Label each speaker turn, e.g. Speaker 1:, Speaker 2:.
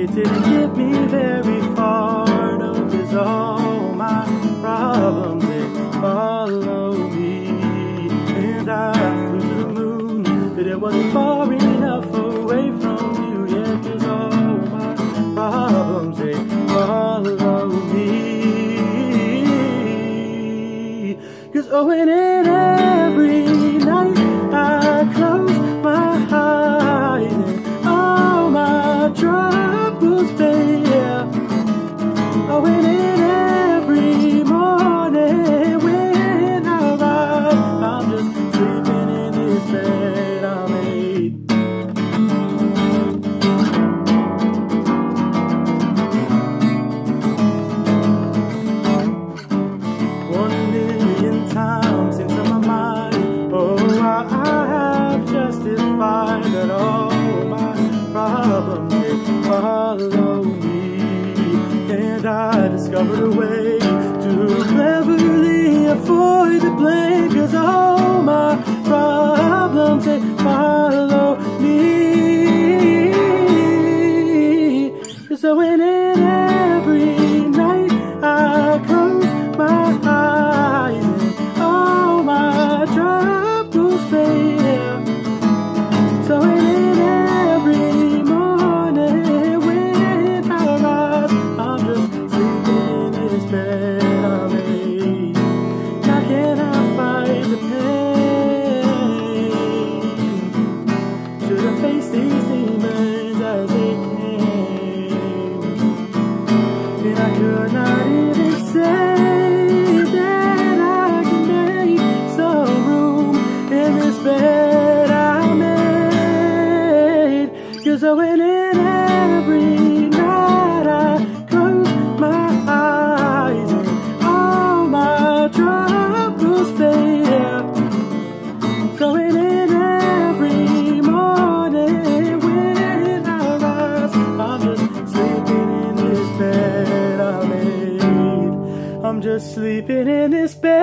Speaker 1: it didn't get me very far. No, 'cause all my problems, they follow me. And I flew to the moon, but it wasn't far enough away from you. Yeah, 'cause all my problems, they follow me. 'Cause oh, and every night I close my eyes and all my troubles fade. Oh, and every morning when I rise, I'm just sleeping in this bed I made. One million times into my mind, oh, I have justified that all my problems, they follow me. And I discovered a way to cleverly avoid the blame, 'cause all my problems, they follow me. So when in every night I close my eyes and all my troubles fade. So in every morning when I rise, I'm just sleeping in this bed I made. How can I fight the pain? Should I face these demons as they came? And I could not even say that I can make some room in this bed I made. 'Cause I went in every night, I close my eyes and all my troubles fade. Going in every morning when I rise, I'm just sleeping in this bed I made. I'm just sleeping in this bed